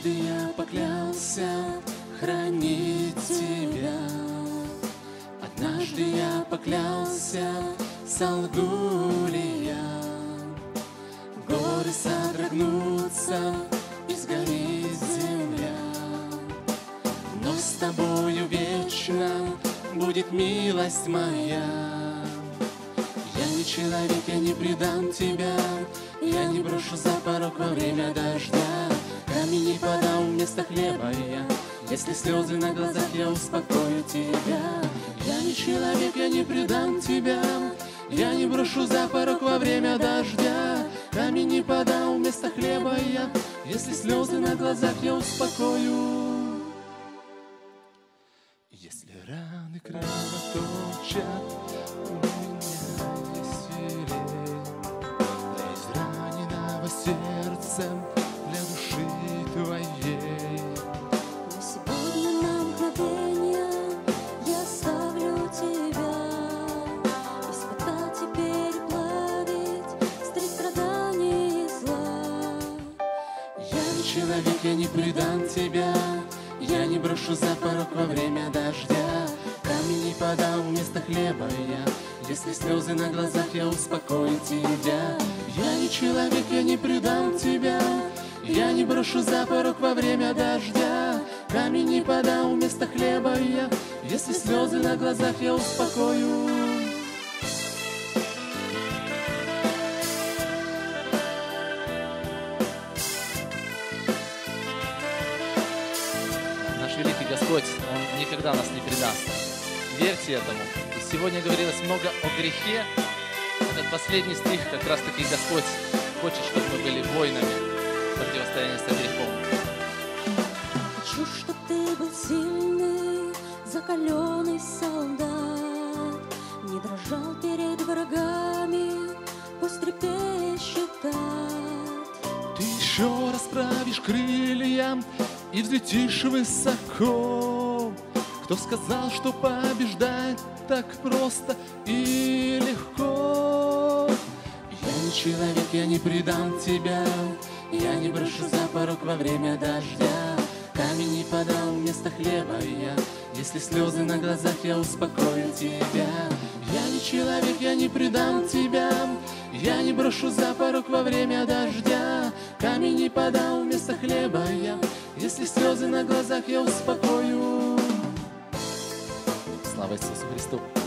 Однажды я поклялся хранить тебя. Однажды я поклялся, солгу ли я? Горы содрогнутся, и сгорит земля, но с тобою вечно будет милость моя. Я не человек, я не предам тебя, я не брошу за порог во время дождя. Камень не подам вместо хлеба я, если слезы на глазах, я успокою тебя. Я не человек, я не предам тебя, я не брошу за порог во время дождя. Камень не подам вместо хлеба я, если слезы на глазах, я успокою. Если раны кровоточат, у меня веселей для израненного сердца, для души твоей. Но сегодня на мгновение я оставлю тебя, испытать и переплавить сталь страданий и зла. Я не человек, я не предам тебя, я не брошу за порог во время дождя. Камень не подам вместо хлеба я, если слезы на глазах, я успокою тебя. Я не человек, я не предам тебя, я не брошу за порог во время дождя. Камень не подам вместо хлеба я, если слезы на глазах, я успокою. Наш великий Господь, Он никогда нас не предаст. Верьте этому. И сегодня говорилось много о грехе. Этот последний стих как раз таки Господь хочет, чтобы мы были воинами в противостоянии со грехом. Хочу, чтоб ты был сильный, закаленный солдат, не дрожал перед врагами, пусть трепещет ад. Ты еще расправишь крылья и взлетишь высоко. Кто сказал, что побеждать так просто и легко? Я не человек, я не предам тебя, я не брошу за порог во время дождя. Камень не подам вместо хлеба я, если слезы на глазах, я успокою тебя. Я не человек, я не предам тебя, я не брошу за порог во время дождя. Камень не подам вместо хлеба я, если слезы на глазах, я успокою. Слава Иисусу Христу!